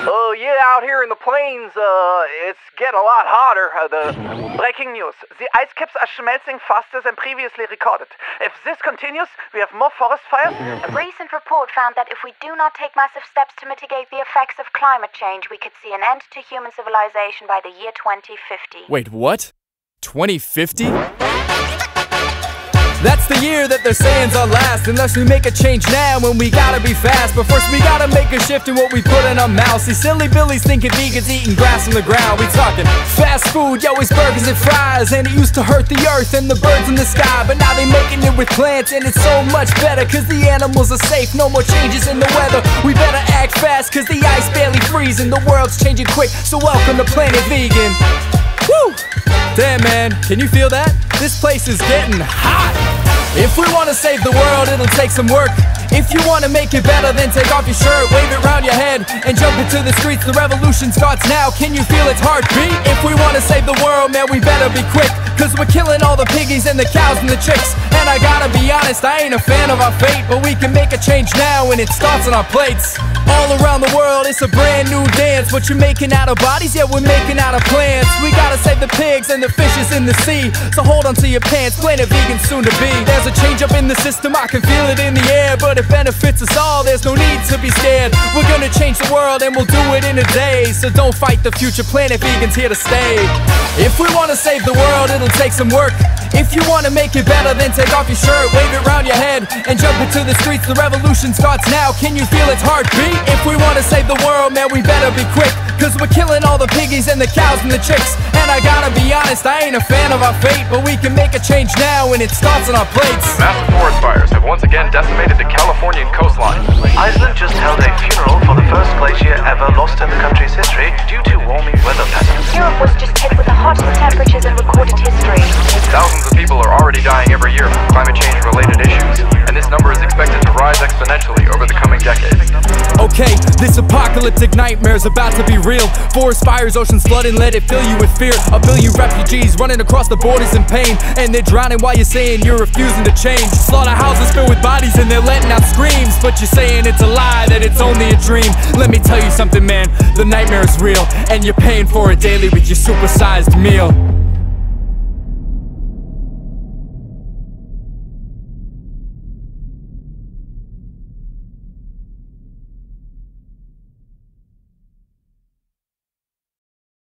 Yeah, out here in the plains, it's getting a lot hotter. Breaking news. The ice caps are schmelzing faster than previously recorded. If this continues, we have more forest fires. A recent report found that if we do not take massive steps to mitigate the effects of climate change, we could see an end to human civilization by the year 2050. Wait, what? 2050? That's the year that they're saying's our last, unless we make a change now when we gotta be fast. But first we gotta make a shift in what we put in our mouths. These silly billies thinking vegans eating grass on the ground. We talking fast food, yo, it's burgers and fries. And it used to hurt the earth and the birds in the sky, but now they making it with plants and it's so much better, cause the animals are safe, no more changes in the weather. We better act fast, cause the ice barely freezing. The world's changing quick, so welcome to Planet Vegan. Woo! Damn, man, can you feel that? This place is getting hot. If we wanna save the world, it'll take some work. If you wanna make it better, then take off your shirt, wave it round your head, and jump into the streets. The revolution starts now, can you feel its heartbeat? If we wanna save the world, man, we better be quick, cause we're killing all the piggies and the cows and the chicks. And I gotta be honest, I ain't a fan of our fate, but we can make a change now, and it starts on our plates. All around the world, it's a brand new dance. What you're making out of bodies, yeah, we're making out of plants. We gotta save the pigs and the fishes in the sea, so hold on to your pants, Planet Vegan soon to be. There's a change up in the system, I can feel it in the air, but it benefits us all, there's no need to be scared. We're gonna change the world and we'll do it in a day, so don't fight the future, Planet Vegan's here to stay. If we wanna save the world, it'll take some work. If you wanna make it better, then take off your shirt, wave it round your head, and jump into the streets. The revolution starts now, can you feel its heartbeat? If we wanna save the world, man, we better be quick, cause we're killing all the piggies and the cows and the chicks. And I gotta be honest, I ain't a fan of our fate, but we can make a change now, and it starts on our plates. Massive forest fires have once again decimated the Californian coastline. Iceland just held a funeral for the first glacier ever lost in the country's history due to warming weather patterns. Europe was just hit with the hottest temperatures in recorded history. Thousands of people are already dying every year from climate change-related issues, and this number is expected to rise exponentially over the coming decades. Okay, this apocalyptic nightmare's about to be real. Forest fires, oceans flooding, let it fill you with fear. A billion refugees running across the borders in pain, and they're drowning while you're saying you're refusing to change. Slaughterhouses filled with bodies and they're letting out screams, but you're saying it's a lie, that it's only a dream. Let me tell you something, man, the nightmare is real, and you're paying for it daily with your supersized meal.